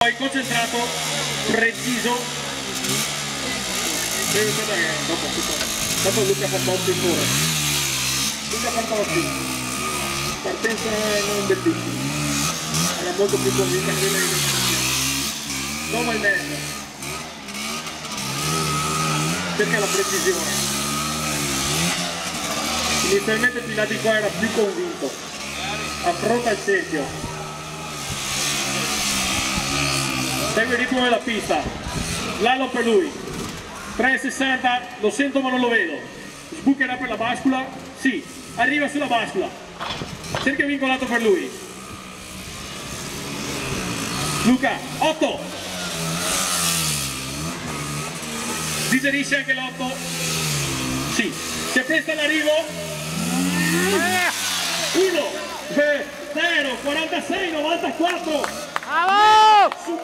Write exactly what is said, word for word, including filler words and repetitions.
Poi concentrato, preciso. E guarda che dopo, dopo Luca Fantozzi pure. Luca Fantozzi, partenza non bellissima, era molto più convinta che quella di dopo il mezzo, cerca la precisione. Inizialmente Pilati qua era più convinto, affronta il cerchio, segue il ritmo della pista, l'alo per lui, trecentosessanta, lo sento ma non lo vedo, sbucherà per la bascula, sì, arriva sulla bascula, cerchio vincolato per lui, Luca, otto, digerisce anche l'otto, sì, si appresta all'arrivo, uno, zero, quarantasei, novantaquattro, Bravo! Su